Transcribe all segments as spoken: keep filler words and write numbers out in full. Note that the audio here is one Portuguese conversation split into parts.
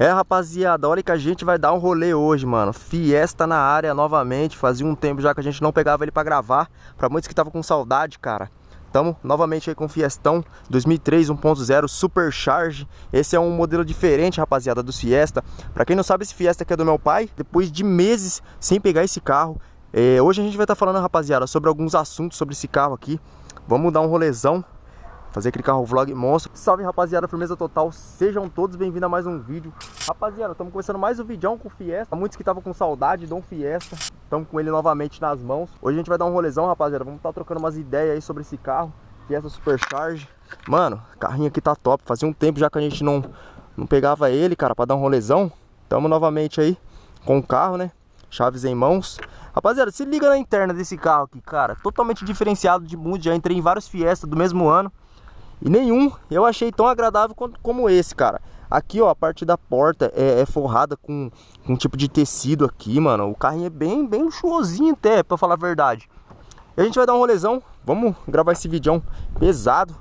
É, rapaziada, olha que a gente vai dar um rolê hoje, mano. Fiesta na área novamente. Fazia um tempo já que a gente não pegava ele pra gravar. Pra muitos que estavam com saudade, cara. Tamo novamente aí com o Fiestão dois mil e três um ponto zero Supercharge. Esse é um modelo diferente, rapaziada, do Fiesta. Pra quem não sabe, esse Fiesta aqui é do meu pai. Depois de meses sem pegar esse carro, é, hoje a gente vai estar falando, rapaziada, sobre alguns assuntos sobre esse carro aqui. Vamos dar um rolezão, fazer aquele carro vlog monstro. Salve, rapaziada, firmeza total. Sejam todos bem-vindos a mais um vídeo. Rapaziada, estamos começando mais um vídeo com o Fiesta. Muitos que estavam com saudade de um Fiesta, estamos com ele novamente nas mãos. Hoje a gente vai dar um rolezão, rapaziada. Vamos estar trocando umas ideias aí sobre esse carro, Fiesta Supercharge. Mano, o carrinho aqui tá top. Fazia um tempo já que a gente não, não pegava ele, cara, para dar um rolezão. Estamos novamente aí com o carro, né? Chaves em mãos. Rapaziada, se liga na interna desse carro aqui, cara. Totalmente diferenciado de mundo. Já entrei em vários Fiesta do mesmo ano e nenhum eu achei tão agradável quanto, como esse, cara. Aqui, ó, a parte da porta é, é forrada com, com um tipo de tecido aqui, mano. O carrinho é bem, bem luxuosinho até, pra falar a verdade. E a gente vai dar um rolezão. Vamos gravar esse vídeo pesado,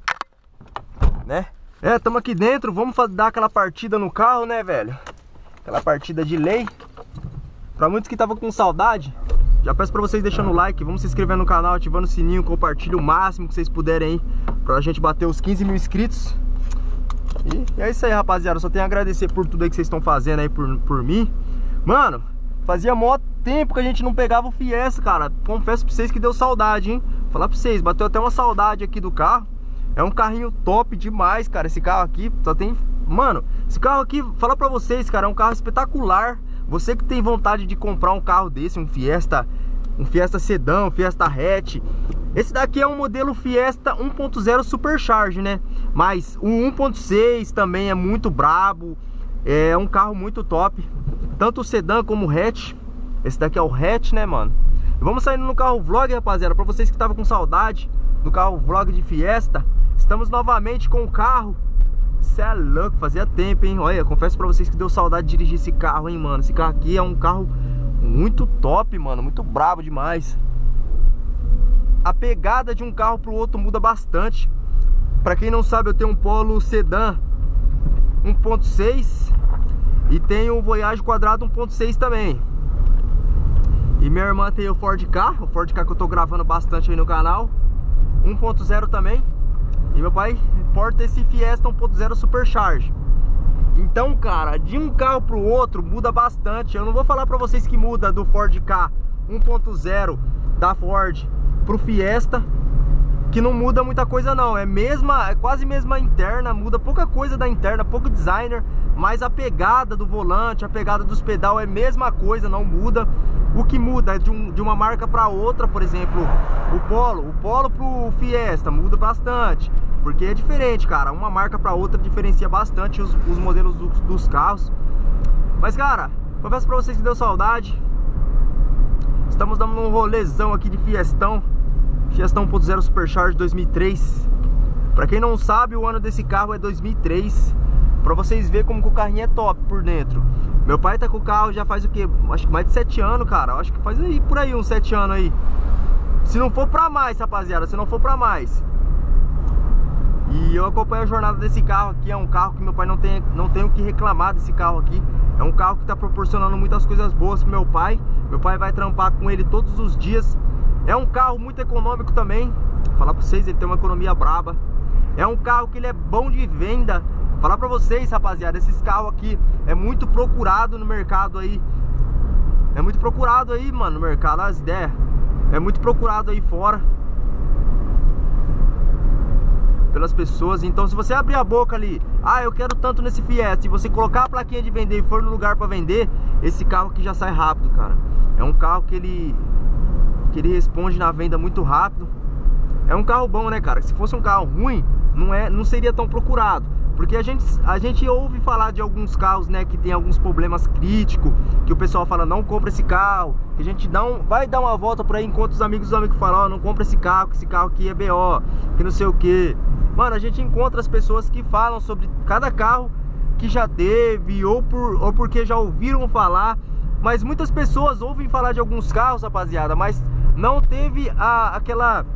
né? É, tamo aqui dentro. Vamos dar aquela partida no carro, né, velho? Aquela partida de lei. Pra muitos que estavam com saudade, já peço pra vocês deixando o like, vamos se inscrever no canal, ativando o sininho, compartilhe o máximo que vocês puderem aí, pra gente bater os quinze mil inscritos. E é isso aí, rapaziada, só tenho a agradecer por tudo aí que vocês estão fazendo aí por, por mim. Mano, fazia mó tempo que a gente não pegava o Fiesta, cara. Confesso pra vocês que deu saudade, hein. Falar pra vocês, bateu até uma saudade aqui do carro. É um carrinho top demais, cara, esse carro aqui. Só tem... Mano, esse carro aqui, falar pra vocês, cara, é um carro espetacular. Você que tem vontade de comprar um carro desse, um Fiesta, um Fiesta Sedã, um Fiesta Hatch. Esse daqui é um modelo Fiesta um ponto zero Supercharge, né? Mas o um ponto seis também é muito brabo. É um carro muito top. Tanto o Sedã como o Hatch. Esse daqui é o Hatch, né, mano? E vamos saindo no carro vlog, rapaziada. Pra vocês que estavam com saudade do carro vlog de Fiesta, estamos novamente com o carro. Cê é louco, fazia tempo, hein? Olha, confesso pra vocês que deu saudade de dirigir esse carro, hein, mano. Esse carro aqui é um carro muito top, mano. Muito brabo demais. A pegada de um carro pro outro muda bastante. Pra quem não sabe, eu tenho um Polo Sedã um ponto seis e tenho o Voyage Quadrado um ponto seis também. E minha irmã tem o Ford Ka, o Ford Ka que eu tô gravando bastante aí no canal, um ponto zero também. E meu pai porta esse Fiesta um ponto zero Supercharge. Então, cara, de um carro pro outro muda bastante. Eu não vou falar pra vocês que muda do Ford Ka um ponto zero da Ford pro Fiesta, que não muda muita coisa não. É mesma, é quase mesma interna, muda pouca coisa da interna, pouco designer, mas a pegada do volante, a pegada dos pedal é a mesma coisa, não muda. O que muda é de, um, de uma marca para outra, por exemplo, o Polo, o Polo pro Fiesta muda bastante, porque é diferente, cara. Uma marca para outra diferencia bastante os, os modelos do, dos carros. Mas, cara, confesso para vocês que deu saudade. Estamos dando um rolezão aqui de Fiestão, Fiesta um ponto zero Supercharge dois mil e três. Pra quem não sabe, o ano desse carro é dois mil e três. Pra vocês verem como que o carrinho é top por dentro. Meu pai tá com o carro já faz o que? Acho que mais de sete anos, cara. Acho que faz aí, por aí uns sete anos aí. Se não for pra mais, rapaziada, se não for pra mais. E eu acompanho a jornada desse carro aqui. É um carro que meu pai não tem, não tem o que reclamar desse carro aqui. É um carro que tá proporcionando muitas coisas boas pro meu pai. Meu pai vai trampar com ele todos os dias. É um carro muito econômico também. Vou falar pra vocês, ele tem uma economia braba. É um carro que ele é bom de venda. Vou falar pra vocês, rapaziada, esses carros aqui é muito procurado no mercado aí. É muito procurado aí, mano, no mercado, as ideias. É muito procurado aí fora pelas pessoas. Então, se você abrir a boca ali, ah, eu quero tanto nesse Fiesta, e você colocar a plaquinha de vender e for no lugar pra vender, esse carro aqui já sai rápido, cara. É um carro que ele que ele responde na venda muito rápido. É um carro bom, né, cara? Se fosse um carro ruim, não, é, não seria tão procurado. Porque a gente, a gente ouve falar de alguns carros, né, que tem alguns problemas críticos, que o pessoal fala, não compra esse carro. Que a gente dá um, vai dar uma volta por aí, enquanto os amigos dos amigos falam, ó, não compra esse carro, que esse carro aqui é B O, que não sei o que. Mano, a gente encontra as pessoas que falam sobre cada carro que já teve, ou, por, ou porque já ouviram falar. Mas muitas pessoas ouvem falar de alguns carros, rapaziada, mas não teve a, aquela,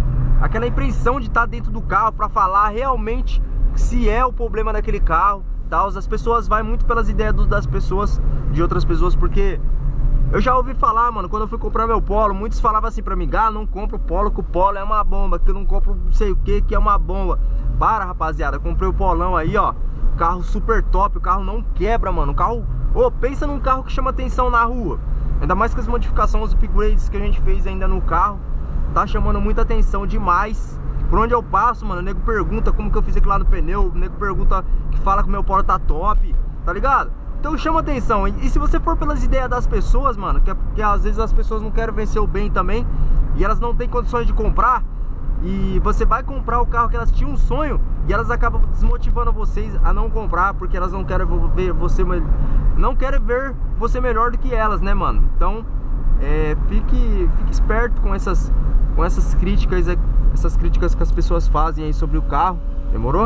aquela impressão de estar dentro do carro para falar realmente se é o problema daquele carro. tal. As pessoas vai muito pelas ideias do, das pessoas, de outras pessoas, porque eu já ouvi falar, mano, quando eu fui comprar meu Polo, muitos falavam assim pra mim: ah, não compro o Polo, que o Polo é uma bomba, que eu não compro não sei o que, que é uma bomba. Para, rapaziada, comprei o Polão aí, ó, carro super top, o carro não quebra, mano, o carro, ô, pensa num carro que chama atenção na rua. Ainda mais com as modificações, os upgrades que a gente fez ainda no carro, tá chamando muita atenção demais. Por onde eu passo, mano, o nego pergunta como que eu fiz aquilo lá no pneu, o nego pergunta, que fala que o meu Polo tá top, tá ligado? Então chama atenção. E se você for pelas ideias das pessoas, mano, que, que às vezes as pessoas não querem vencer o bem também, e elas não têm condições de comprar, e você vai comprar o carro que elas tinham um sonho, e elas acabam desmotivando vocês a não comprar, porque elas não querem ver você, não querem ver você melhor do que elas, né, mano? Então, é, fique, fique esperto com essas, com essas críticas, essas críticas que as pessoas fazem aí sobre o carro. Demorou?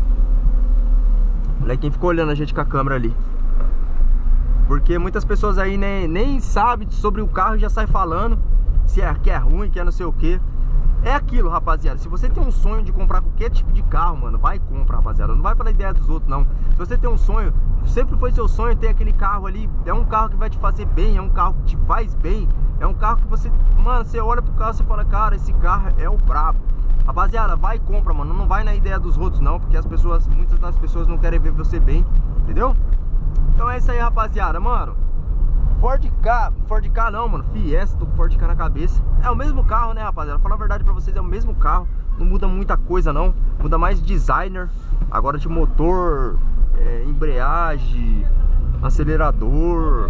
Olha quem ficou olhando a gente com a câmera ali. Porque muitas pessoas aí nem, nem sabem sobre o carro e já sai falando se é, que é ruim, que é não sei o que. É aquilo, rapaziada. Se você tem um sonho de comprar qualquer tipo de carro, mano, vai e compra, rapaziada. Não vai pela ideia dos outros, não. Se você tem um sonho, sempre foi seu sonho ter aquele carro ali. É um carro que vai te fazer bem, é um carro que te faz bem. É um carro que você, mano, você olha pro carro e você fala: cara, esse carro é o brabo. Rapaziada, vai e compra, mano. Não vai na ideia dos outros, não. Porque as pessoas, muitas das pessoas não querem ver você bem, entendeu? Então é isso aí, rapaziada, mano. Ford Ka, Ford Ka não, mano, Fiesta, tô com Ford Ka na cabeça. É o mesmo carro, né, rapaziada? Falar a verdade pra vocês, é o mesmo carro. Não muda muita coisa, não. Muda mais designer. Agora de motor, é, embreagem, acelerador.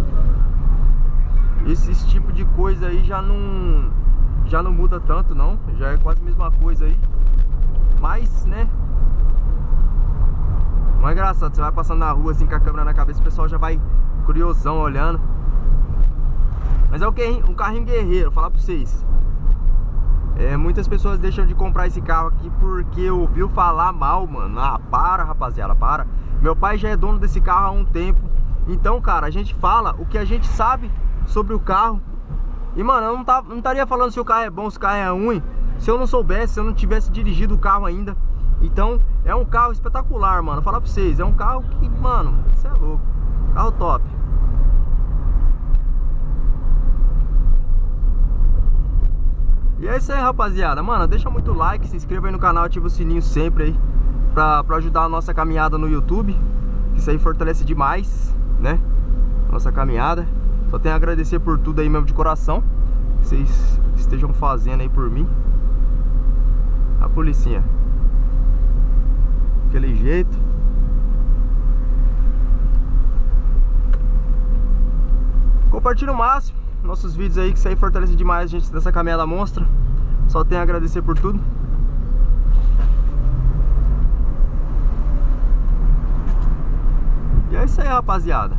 Esse tipo de coisa aí já não, já não muda tanto, não. Já é quase a mesma coisa aí. Mas, né, não é engraçado, você vai passando na rua assim com a câmera na cabeça, o pessoal já vai curiosão olhando. Mas é um carrinho guerreiro, vou falar pra vocês. É, muitas pessoas deixam de comprar esse carro aqui porque ouviu falar mal, mano. Ah, para, rapaziada, para. Meu pai já é dono desse carro há um tempo. Então, cara, a gente fala o que a gente sabe sobre o carro. E, mano, eu não, tá, não estaria falando se o carro é bom, se o carro é ruim, se eu não soubesse, se eu não tivesse dirigido o carro ainda. Então, é um carro espetacular, mano. Vou falar pra vocês, é um carro que, mano, você é louco. Carro top. E é isso aí, rapaziada. Mano, deixa muito like, se inscreva aí no canal, ativa o sininho sempre aí pra, pra ajudar a nossa caminhada no YouTube. Isso aí fortalece demais, né, nossa caminhada. Só tenho a agradecer por tudo aí mesmo de coração que vocês estejam fazendo aí por mim. A policinha aquele jeito. Compartilha o máximo nossos vídeos aí, que isso aí fortalece demais a gente nessa caminhada monstra. Só tenho a agradecer por tudo. E é isso aí, rapaziada.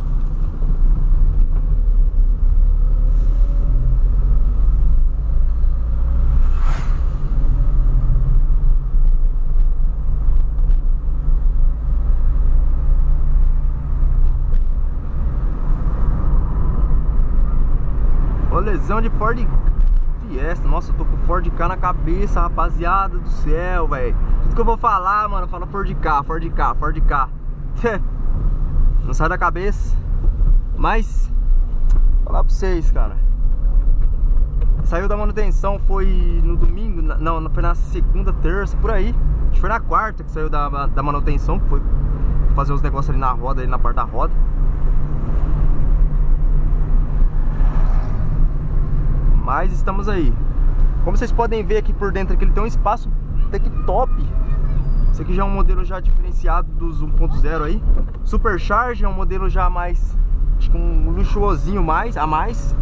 Lesão de Ford Fiesta. Nossa, eu tô com Ford Ka na cabeça, rapaziada do céu, velho. Tudo que eu vou falar, mano, fala Ford Ka, Ford Ka, Ford Ka. Não sai da cabeça. Mas vou falar pra vocês, cara. Saiu da manutenção, foi no domingo. Não, foi na segunda, terça, por aí. Acho que foi na quarta que saiu da, da manutenção, que foi fazer os negócios ali na roda, ali na parte da roda. Mas estamos aí. Como vocês podem ver aqui por dentro, aqui ele tem um espaço até que top. Esse aqui já é um modelo já diferenciado dos um ponto zero aí. Supercharge é um modelo já mais, acho que um luxuosinho mais, a mais.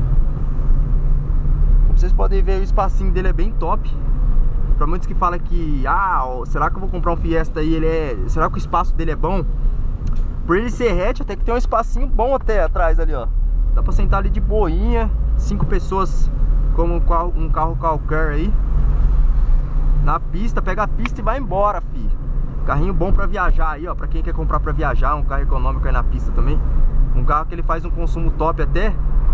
Como vocês podem ver, o espacinho dele é bem top. Para muitos que falam que, ah, será que eu vou comprar um Fiesta aí, ele é, será que o espaço dele é bom? Por ele ser hatch, até que tem um espacinho bom até atrás ali, ó. Dá pra sentar ali de boinha. Cinco pessoas, como um carro qualquer aí. Na pista, pega a pista e vai embora, fi. Carrinho bom pra viajar aí, ó. Pra quem quer comprar pra viajar, um carro econômico aí na pista também. Um carro que ele faz um consumo top até.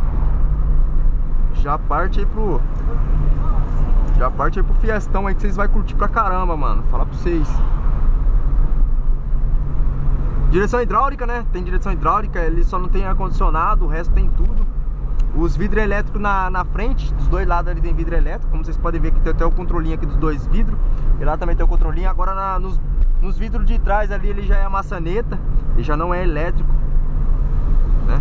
Já parte aí pro... Já parte aí pro Fiestão aí, que vocês vão curtir pra caramba, mano. Falar pra vocês. Direção hidráulica, né? Tem direção hidráulica, ele só não tem ar-condicionado, o resto tem tudo. Os vidros elétricos na, na frente, dos dois lados ali tem vidro elétrico. Como vocês podem ver que tem até o controlinho aqui dos dois vidros. E lá também tem o controlinho. Agora na, nos, nos vidros de trás ali ele já é a maçaneta. Ele já não é elétrico, né?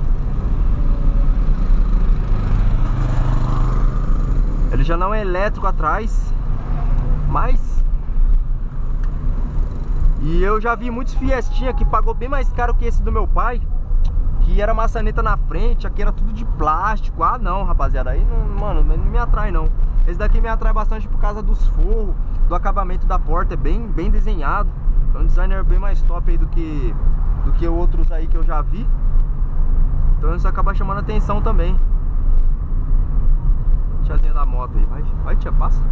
Ele já não é elétrico atrás. Mas... E eu já vi muitos Fiestinha que pagou bem mais caro que esse do meu pai, que era maçaneta na frente, aqui era tudo de plástico. Ah não, rapaziada, aí não, mano, não me atrai não. Esse daqui me atrai bastante por causa dos forros, do acabamento da porta, é bem, bem desenhado. É um designer bem mais top aí do que, do que outros aí que eu já vi. Então isso acaba chamando atenção também. Tiazinha da moto aí, vai, vai tia, passa.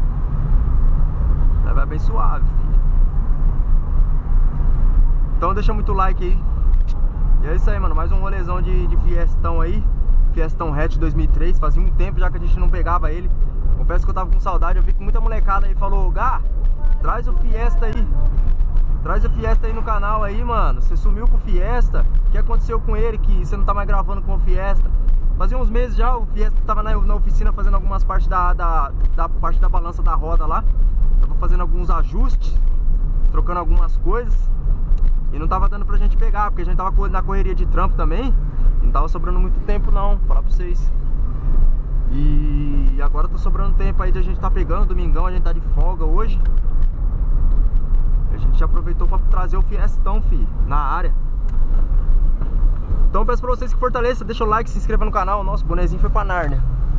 Ela vai bem suave, filho. Então deixa muito like aí. E é isso aí, mano, mais um rolezão de, de Fiestão aí. Fiestão hatch dois mil e três. Fazia um tempo já que a gente não pegava ele. Confesso que eu tava com saudade. Eu vi que muita molecada aí falou: Gá, traz o Fiesta aí. Traz o Fiesta aí no canal aí, mano. Você sumiu com o Fiesta. O que aconteceu com ele que você não tá mais gravando com o Fiesta? Fazia uns meses já, o Fiesta tava na, na oficina fazendo algumas partes da, da, da parte da balança da roda lá. Tava fazendo alguns ajustes, trocando algumas coisas. E não tava dando pra gente pegar, porque a gente tava na correria de trampo também. E não tava sobrando muito tempo não, vou falar pra vocês. E agora tá sobrando tempo aí de a gente tá pegando. Domingão a gente tá de folga hoje. E a gente já aproveitou pra trazer o Fiestão, fi, na área. Então eu peço pra vocês que fortaleçam, deixa o like, se inscreva no canal. Nosso bonezinho foi pra Nárnia.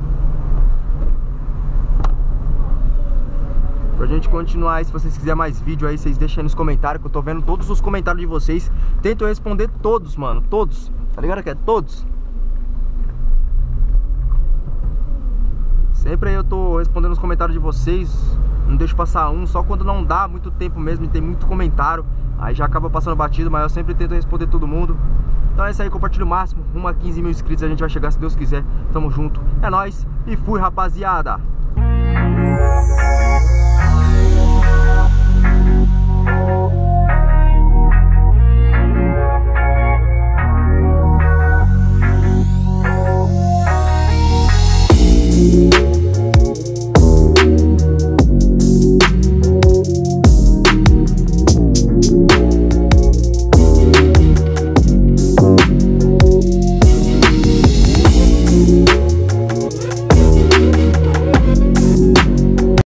Pra gente continuar aí, se vocês quiserem mais vídeo aí, vocês deixem aí nos comentários, que eu tô vendo todos os comentários de vocês. Tento responder todos, mano, todos. Tá ligado que é todos? Sempre aí eu tô respondendo os comentários de vocês. Não deixo passar um, só quando não dá muito tempo mesmo e tem muito comentário. Aí já acaba passando batido, mas eu sempre tento responder todo mundo. Então é isso aí, compartilha o máximo. Rumo a quinze mil inscritos a gente vai chegar se Deus quiser. Tamo junto, é nóis e fui, rapaziada.